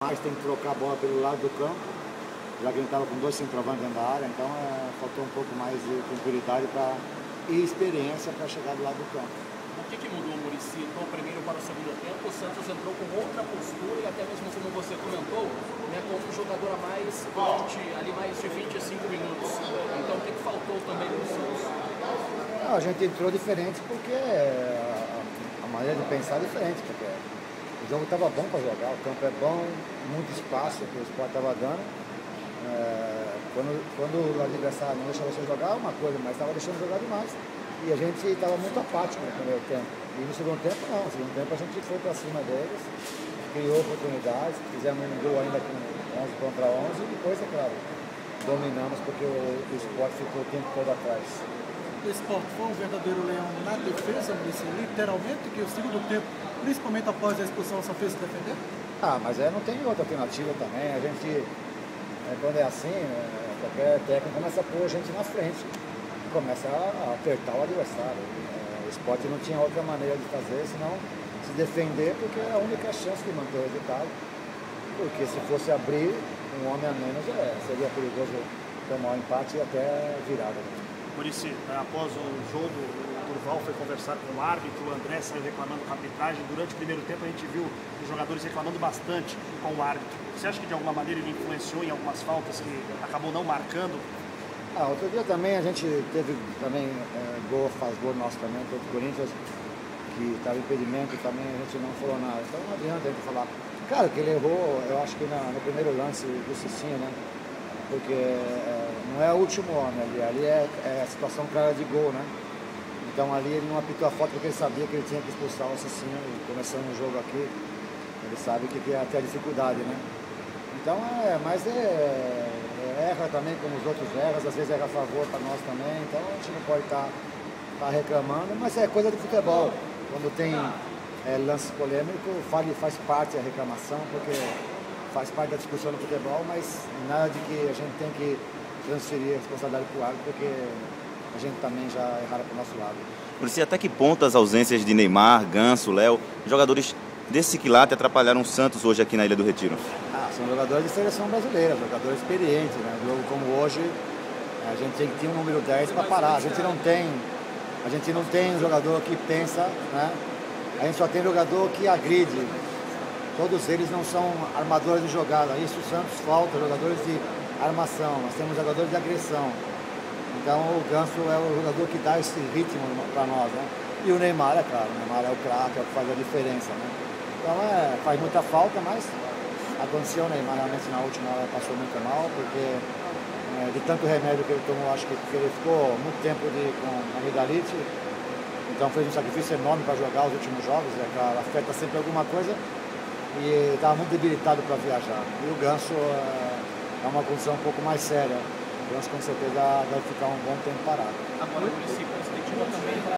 Mas tem que trocar a bola pelo lado do campo, já que a gente estava com 2 centroavantes dentro da área, então faltou um pouco mais de tranquilidade e experiência para chegar do lado do campo. O que mudou, Muricy, do primeiro para o segundo tempo? O Santos entrou com outra postura e até mesmo como você comentou, né, com um jogador a mais durante ali mais de 25 minutos. Então o que faltou também no Santos? A gente entrou diferente porque a maneira de pensar é diferente, porque o jogo estava bom para jogar, o campo é bom, muito espaço que o Sport estava dando. Quando o adversário não deixava você jogar, uma coisa, mas estava deixando jogar demais. E a gente estava muito apático no primeiro tempo. E no segundo tempo não, no segundo tempo a gente foi para cima deles, criou oportunidades, fizemos um gol ainda com 11 contra 11 e depois, é claro, dominamos porque o Sport ficou o tempo todo atrás. O Sport foi um verdadeiro leão na defesa, Muricy, literalmente, que o segundo tempo, principalmente após a expulsão, só fez se defender? Mas não tem outra alternativa também. A gente, quando é assim, qualquer técnico começa a pôr a gente na frente, começa a apertar o adversário. O Sport não tinha outra maneira de fazer, senão se defender, porque é a única chance de manter o resultado. Porque se fosse abrir um homem a menos, seria perigoso tomar o empate e até virada. Muricy, após o jogo, o Durval foi conversar com o árbitro, o André saiu reclamando com a arbitragem. Durante o primeiro tempo a gente viu os jogadores reclamando bastante com o árbitro. Você acha que de alguma maneira ele influenciou em algumas faltas que acabou não marcando? Outro dia também a gente teve também faz gol nosso também, contra o Corinthians, que estava impedimento também, a gente não falou nada. Então não adianta a gente falar. Claro que ele errou, eu acho que no primeiro lance do Cicinho, né? Porque não é o último homem ali é a situação clara de gol, né? Então ali ele não apitou a falta porque ele sabia que ele tinha que expulsar o Cicinho, e começando o jogo aqui, ele sabe que ia ter a dificuldade, né? Então erra também como os outros erram, às vezes erra a favor para nós também, então a gente não pode estar reclamando, mas é coisa do futebol. Quando tem lances polêmicos, faz parte a reclamação, porque faz parte da discussão no futebol, mas nada de que a gente tem que transferir a responsabilidade para o árbitro, porque a gente também já erraram para o nosso lado. Muricy, até que ponto as ausências de Neymar, Ganso, Léo, jogadores desse quilate atrapalharam o Santos hoje aqui na Ilha do Retiro? São jogadores de seleção brasileira, jogadores experientes, né? Jogo como hoje, a gente tem que ter um número 10 para parar. A gente não tem um jogador que pensa, né? A gente só tem jogador que agride. Todos eles não são armadores de jogada. Isso o Santos falta, jogadores de armação. Nós temos jogadores de agressão. Então o Ganso é o jogador que dá esse ritmo para nós, né? E o Neymar, é claro, o Neymar é o craque, é o que faz a diferença, né? Então faz muita falta, mas aconteceu, o Neymar realmente na última hora passou muito mal, porque de tanto remédio que ele tomou, acho que ele ficou muito tempo com amidalite, então fez um sacrifício enorme para jogar os últimos jogos, afeta sempre alguma coisa, e estava muito debilitado para viajar. E o Ganso é uma condição um pouco mais séria. O Ganso com certeza deve ficar um bom tempo parado. Agora, o Muricy, perspectiva também